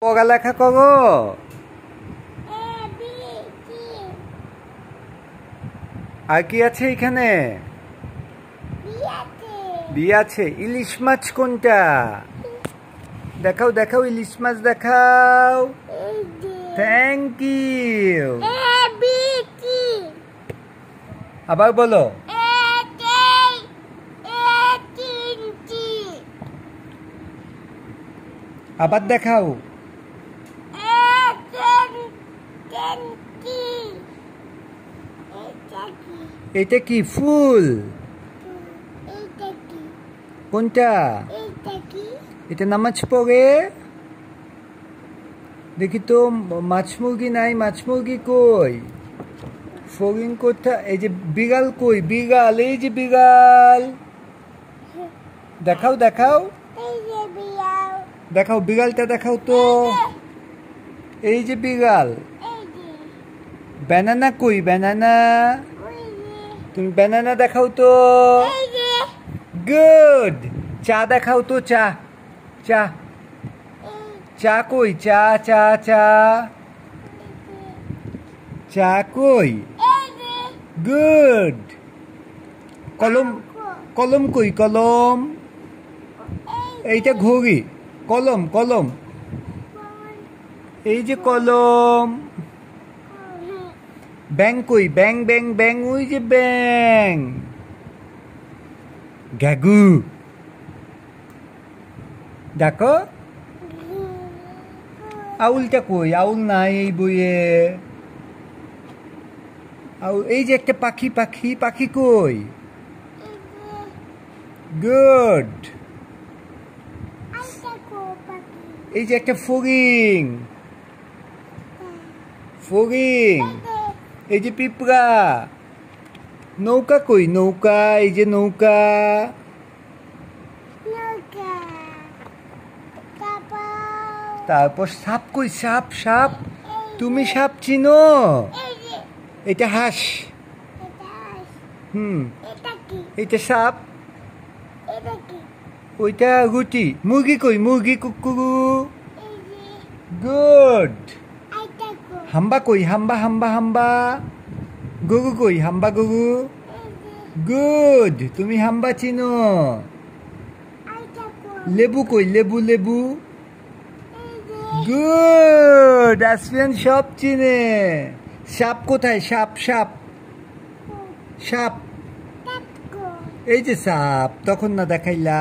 পড়ালেখা করো। আর কি আছে এখানে? বি আছে। ইলিশ মাছ কোনটা? দেখাও দেখাও, ইলিশ মাছ দেখাও। Thank you. আবার বলো। আবার দেখাও। এটা কি? ফুল। কোনটা? এটা নামাজ পড়ে। দেখি তো, মাছ মুরগি নাই। মাছ মুরগি কই? ফরিং কোথায়? এই যে বিড়াল কই? বিড়াল, এই যে বিড়াল। দেখাও দেখাও দেখাও, বিড়ালটা দেখাও তো। এই যে বিড়াল। ব্যানানা কই? ব্যানানা, তুমি ব্যানানা দেখাও তো। গুড। চা দেখাও তো। চা চা চা কই? চা চা চা চা কই? গুড। কলম, কলম কই? কলম, এইটা ঘড়ি। কলম, কলম, এই যে কলম। ব্যাং কই? ব্যাং ব্যাং ব্যাং, ওই যে ব্যাং। গাগু। দেখো। আউলটা কই? আউল নাই এই বইয়ে। আউল, এই যে একটা পাখি। পাখি, পাখি কই? গুড। এই যে একটা ফড়িং। ফড়িং। এই যে পিঁপড়া। নৌকা কই? নৌকা, এই যে নৌকা। তারপর সাপ কই? সাপ, সাপ, তুমি সাপ চিনো? এটা হাঁস। এটা সাপ। ওইটা রুটি। মুরগি কই? মুরগি, কুকুরু। গুড। হাম্বা কই? হাম্বা, হাম্বা, হাম্বা। গরু কই? হাম্বা গরু। গুড, তুমি হাম্বা চিনো। লেবু কই? লেবু, লেবু। গুড, আসফিয়ান সব চিনে। সাপ কোথায়? সাপ, সাপ, সাপ। এই যে সাপ, তখন না দেখাইলা?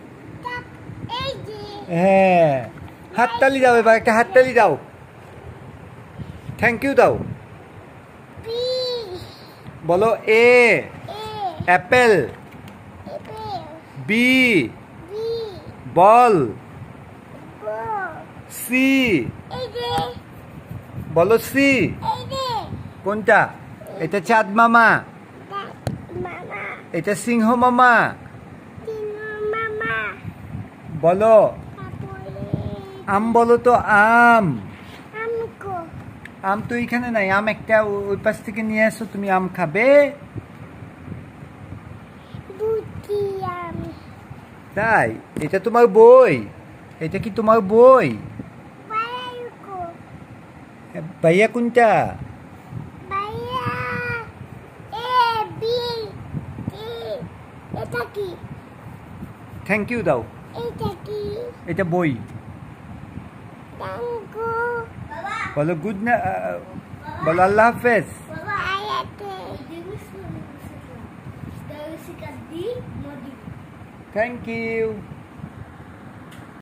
হ্যাঁ, হাততালি দাও এবার, একটা হাততালি দাও। থ্যাংক ইউ দাও। বলো। A apple. B ball. C বলো। সি কোনটা? এটা চাঁদ মামা। এটা সিংহ মামা। বলো। আম বলো তো। আম। আম তো এখানে নাই। আম একটা ওই পাশ থেকে নিয়ে আসো, তুমি আম খাবে। তাই? এটা তোমার বই? এটা কি তোমার বই? ভাইয়া কোনটা? থ্যাংক ইউ দাও। এটা বই। বলো গুড না, বলো আল্লাহ হাফেজ। Thank you.